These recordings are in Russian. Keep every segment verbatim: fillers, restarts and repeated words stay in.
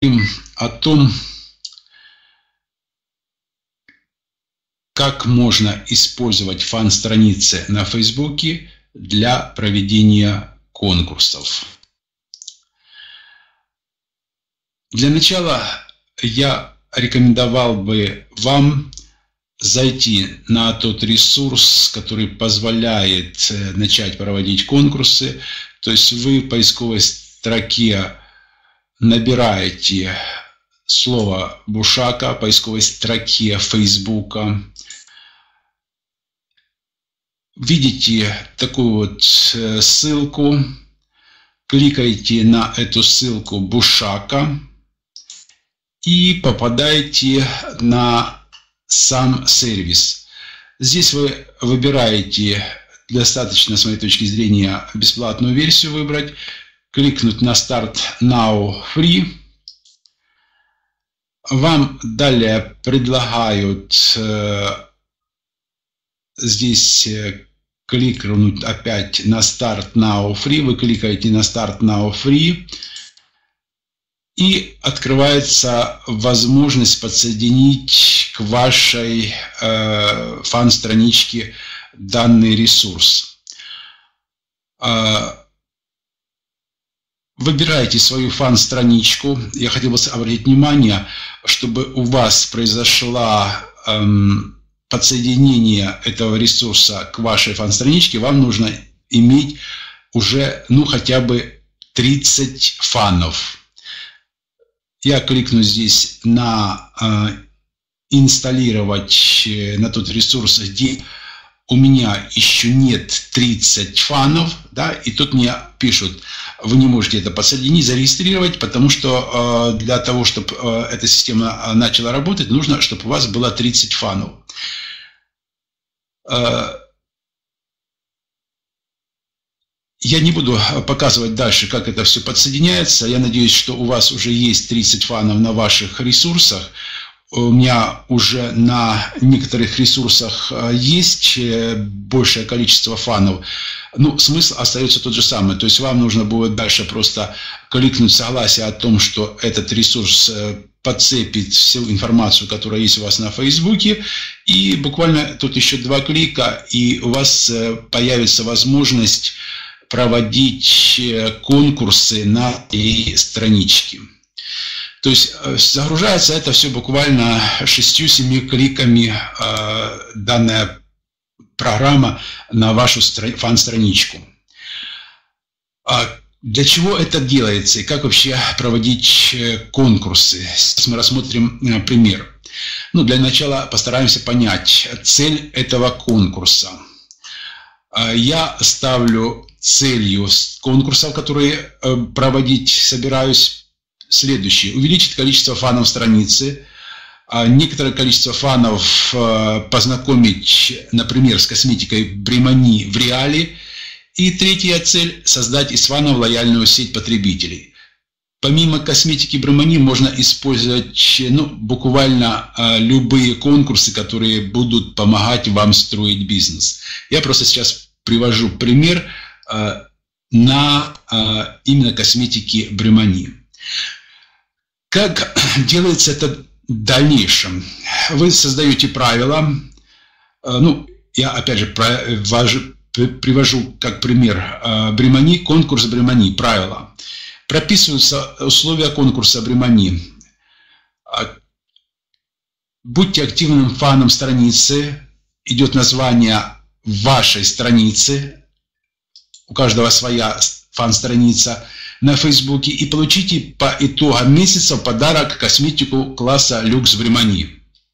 о том, как можно использовать фан-страницы на Фейсбуке для проведения конкурсов. Для начала я рекомендовал бы вам зайти на тот ресурс, который позволяет начать проводить конкурсы. То есть вы в поисковой строке набираете слово Бушака, в поисковой строке Фейсбука. Видите такую вот ссылку, кликаете на эту ссылку Бушака и попадаете на сам сервис. Здесь вы выбираете, достаточно, с моей точки зрения, бесплатную версию выбрать, кликнуть на Start Now Free. Вам далее предлагают э, здесь э, кликнуть опять на Start Now Free. Вы кликаете на Start Now Free. И открывается возможность подсоединить к вашей э, фан-страничке данный ресурс. Э, выбираете свою фан-страничку. Я хотел бы обратить внимание, чтобы у вас произошло э, подсоединение этого ресурса к вашей фан-страничке, вам нужно иметь уже, ну, хотя бы тридцать фанов. Я кликну здесь на э, инсталлировать э, на тот ресурс, где у меня еще нет тридцати фанов, да, и тут мне пишут, вы не можете это подсоединить, зарегистрировать, потому что э, для того, чтобы э, эта система начала работать, нужно, чтобы у вас было тридцать фанов. Э, Я не буду показывать дальше, как это все подсоединяется. Я надеюсь, что у вас уже есть тридцать фанов на ваших ресурсах. У меня уже на некоторых ресурсах есть большее количество фанов. Ну, смысл остается тот же самый. То есть вам нужно будет дальше просто кликнуть согласие о том, что этот ресурс подцепит всю информацию, которая есть у вас на Фейсбуке. И буквально тут еще два клика, и у вас появится возможность проводить конкурсы на этой страничке. То есть загружается это все буквально шестью-семью кликами, э, данная программа на вашу фан-страничку. А для чего это делается и как вообще проводить конкурсы? Сейчас мы рассмотрим пример. Ну, для начала постараемся понять цель этого конкурса. Я ставлю целью конкурсов, которые проводить собираюсь, следующее. Увеличить количество фанов страницы, некоторое количество фанов познакомить, например, с косметикой Бремани в реале. И третья цель – создать из фанов лояльную сеть потребителей. Помимо косметики Бремани можно использовать, ну, буквально любые конкурсы, которые будут помогать вам строить бизнес. Я просто сейчас привожу пример на именно косметике Бремани. Как делается это в дальнейшем? Вы создаете правила. Ну, я опять же привожу как пример Бремани, конкурс Бремани, правила. Прописываются условия конкурса Бремани. Будьте активным фаном страницы. Идет название вашей страницы. У каждого своя фан-страница на Фейсбуке. И получите по итогам месяца в подарок косметику класса люкс Бремани.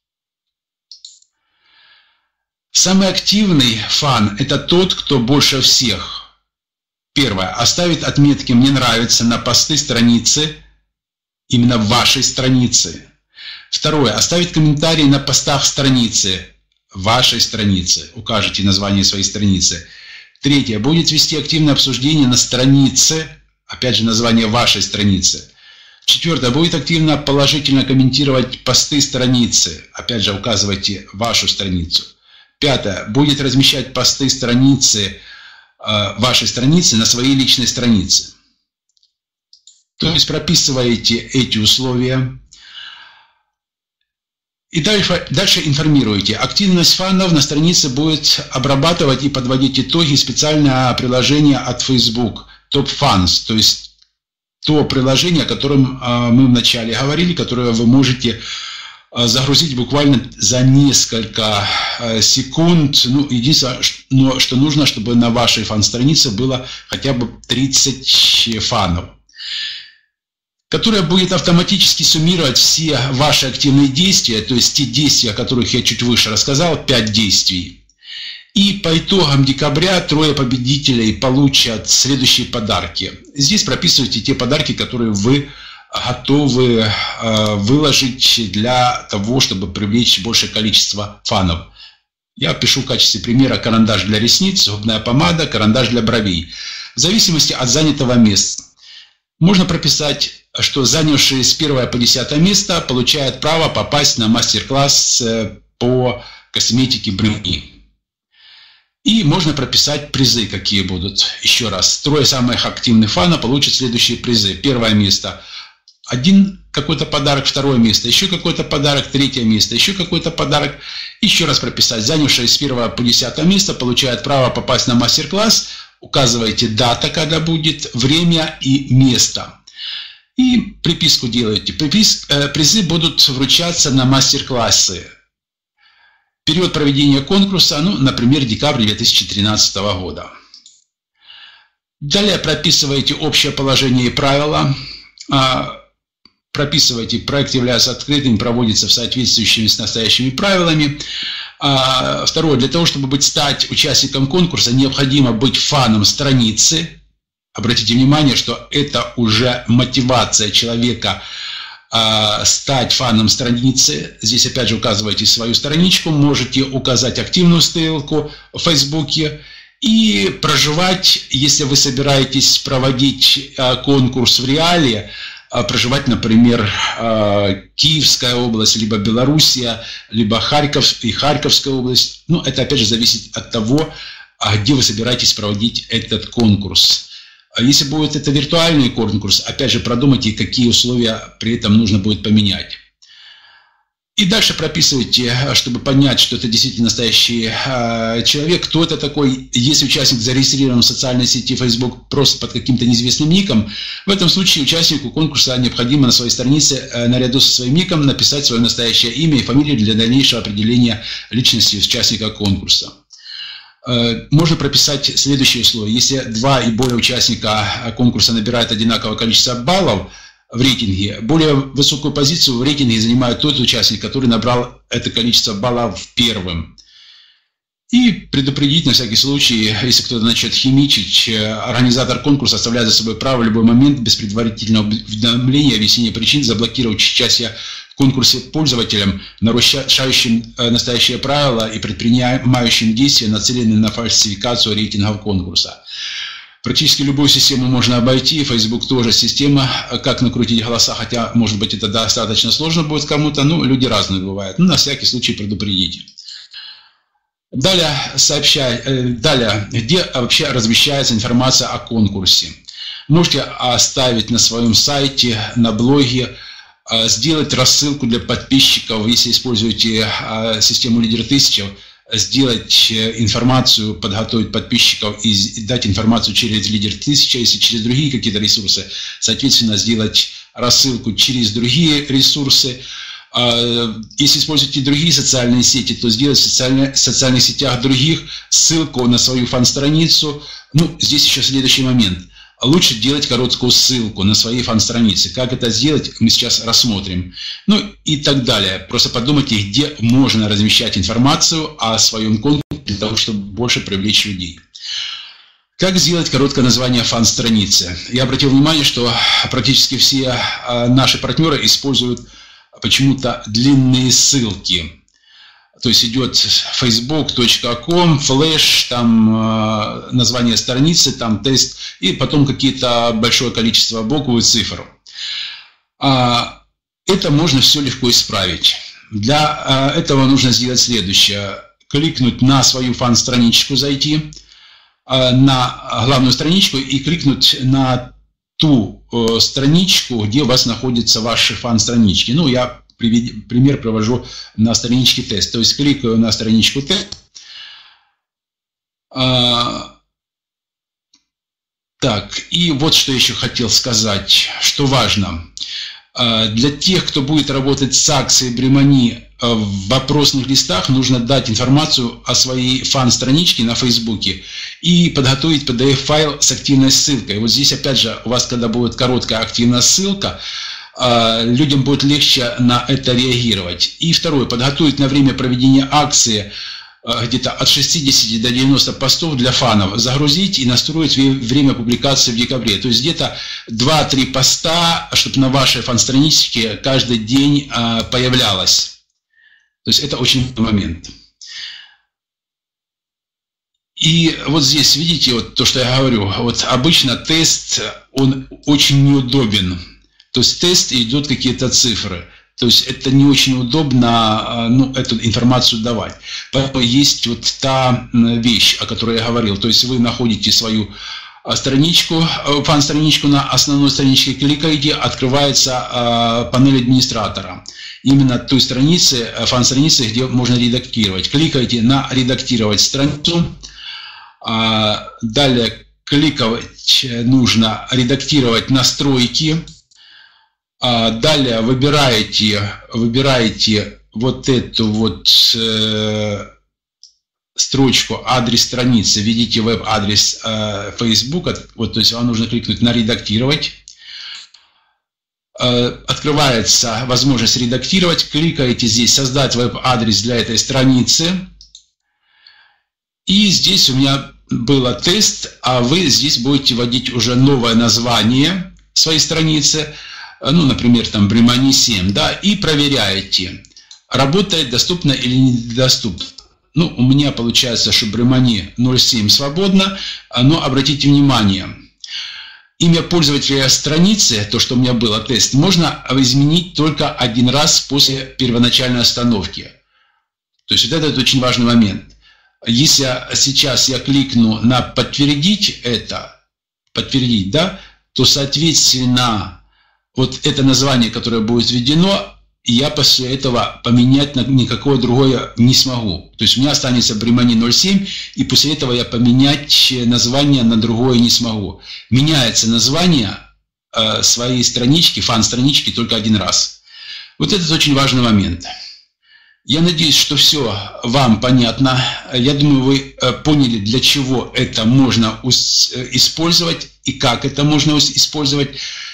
Самый активный фан – это тот, кто больше всех. Первое. Оставит отметки «Мне нравится» на посты страницы, именно вашей страницы. Второе. Оставит комментарии на постах страницы, вашей страницы. Укажите название своей страницы. Третье. Будет вести активное обсуждение на странице, опять же название вашей страницы. Четвертое. Будет активно положительно комментировать посты страницы, опять же указывайте вашу страницу. Пятое. Будет размещать посты страницы, вашей страницы на своей личной странице. То есть прописываете эти условия. И дальше, дальше информируете. Активность фанов на странице будет обрабатывать и подводить итоги специальное приложение от Facebook Top Fans, то есть то приложение, о котором мы вначале говорили, которое вы можете загрузить буквально за несколько секунд. Ну, единственное, что нужно, чтобы на вашей фан-странице было хотя бы тридцать фанов, которая будет автоматически суммировать все ваши активные действия, то есть те действия, о которых я чуть выше рассказал, пять действий. И по итогам декабря трое победителей получат следующие подарки. Здесь прописывайте те подарки, которые вы готовы выложить для того, чтобы привлечь большее количество фанов. Я пишу в качестве примера карандаш для ресниц, губная помада, карандаш для бровей. В зависимости от занятого места. Можно прописать, что занявшие с первого по десятое место получают право попасть на мастер-класс по косметике бровей. И можно прописать призы, какие будут. Еще раз, трое самых активных фанов получат следующие призы. Первое место – один какой-то подарок, второе место, еще какой-то подарок, третье место, еще какой-то подарок. Еще раз прописать, занявшие с первого по десятое место получают право попасть на мастер-класс. Указываете дата, когда будет, время и место. И приписку делаете. Припис, э, призы будут вручаться на мастер-классы. Период проведения конкурса, ну, например, декабрь две тысячи тринадцатого года. Далее прописываете общее положение и правила. Прописывайте, проект является открытым, проводится в соответствии с настоящими правилами. Второе, для того, чтобы быть, стать участником конкурса, необходимо быть фаном страницы. Обратите внимание, что это уже мотивация человека стать фаном страницы. Здесь опять же указываете свою страничку, можете указать активную ссылку в Фейсбуке и проживать, если вы собираетесь проводить конкурс в реале, проживать, например, Киевская область, либо Белоруссия, либо Харьков и Харьковская область. Ну, это опять же зависит от того, где вы собираетесь проводить этот конкурс. Если будет это виртуальный конкурс, опять же продумайте, какие условия при этом нужно будет поменять. И дальше прописывайте, чтобы понять, что это действительно настоящий э, человек, кто это такой. Если участник зарегистрирован в социальной сети Facebook просто под каким-то неизвестным ником, в этом случае участнику конкурса необходимо на своей странице э, наряду со своим ником написать свое настоящее имя и фамилию для дальнейшего определения личности участника конкурса. Э, можно прописать следующие условия. Если два и более участника конкурса набирают одинаковое количество баллов в рейтинге, более высокую позицию в рейтинге занимает тот участник, который набрал это количество баллов первым. И предупредить на всякий случай, если кто-то начнет химичить, организатор конкурса оставляет за собой право в любой момент без предварительного уведомления, объяснения причин заблокировать участие в конкурсе пользователям, нарушающим настоящие правила и предпринимающим действия, нацеленные на фальсификацию рейтингов конкурса. Практически любую систему можно обойти, Facebook тоже система, как накрутить голоса, хотя, может быть, это достаточно сложно будет кому-то, но люди разные бывают. Ну, на всякий случай предупредите. Далее, сообщай, далее, где вообще размещается информация о конкурсе. Можете оставить на своем сайте, на блоге, сделать рассылку для подписчиков, если используете систему Лидер тысяча, сделать информацию, подготовить подписчиков и дать информацию через Лидер тысяча, если через другие какие-то ресурсы, соответственно, сделать рассылку через другие ресурсы. Если используете другие социальные сети, то сделать в социальных, социальных сетях других ссылку на свою фан-страницу. Ну, здесь еще следующий момент. Лучше делать короткую ссылку на своей фан-странице. Как это сделать, мы сейчас рассмотрим. Ну и так далее. Просто подумайте, где можно размещать информацию о своем конкурсе для того, чтобы больше привлечь людей. Как сделать короткое название фан-страницы? Я обратил внимание, что практически все наши партнеры используют почему-то длинные ссылки. То есть идет facebook точка com, флэш, там э, название страницы, там тест, и потом какие-то большое количество букв и цифр. А, это можно все легко исправить. Для э, этого нужно сделать следующее. Кликнуть на свою фан-страничку, зайти э, на главную страничку и кликнуть на ту э, страничку, где у вас находятся ваши фан-странички. Ну, я привед... пример провожу на страничке тест. То есть кликаю на страничку тест. А... Так, и вот что еще хотел сказать, что важно. Для тех, кто будет работать с акцией Бремани, в вопросных листах нужно дать информацию о своей фан-страничке на Фейсбуке и подготовить пи ди эф-файл с активной ссылкой. Вот здесь, опять же, у вас, когда будет короткая активная ссылка, людям будет легче на это реагировать. И второе, подготовить на время проведения акции где-то от шестидесяти до девяноста постов для фанов, загрузить и настроить время публикации в декабре. То есть где-то два-три поста, чтобы на вашей фан-страничке каждый день появлялось. То есть это очень важный момент. И вот здесь, видите, вот то, что я говорю, вот обычно тест, он очень неудобен. То есть тест идут какие-то цифры. То есть это не очень удобно, ну, эту информацию давать. Поэтому есть вот та вещь, о которой я говорил. То есть вы находите свою страничку, фан-страничку на основной страничке, кликаете, открывается панель администратора. Именно той страницы, фан-страницы, где можно редактировать. Кликаете на «Редактировать страницу». Далее кликать нужно «Редактировать настройки». Далее выбираете, выбираете вот эту вот э, строчку «Адрес страницы», введите веб-адрес э, Facebook, вот, то есть вам нужно кликнуть на «Редактировать». Э, открывается возможность редактировать, кликаете здесь «Создать веб-адрес для этой страницы». И здесь у меня был тест, а вы здесь будете вводить уже новое название своей страницы. Ну, например, там Бремани семь, да, и проверяете, работает, доступно или недоступно. Ну, у меня получается, что Бремани ноль семь свободно, но обратите внимание, имя пользователя страницы, то, что у меня было тест, можно изменить только один раз после первоначальной остановки. То есть вот этот очень важный момент. Если сейчас я кликну на «Подтвердить» это, подтвердить, да, то, соответственно, вот это название, которое будет введено, я после этого поменять на никакое другое не смогу. То есть у меня останется Бремани ноль семь, и после этого я поменять название на другое не смогу. Меняется название э, своей странички, фан-странички только один раз. Вот это очень важный момент. Я надеюсь, что все вам понятно. Я думаю, вы поняли, для чего это можно использовать и как это можно использовать.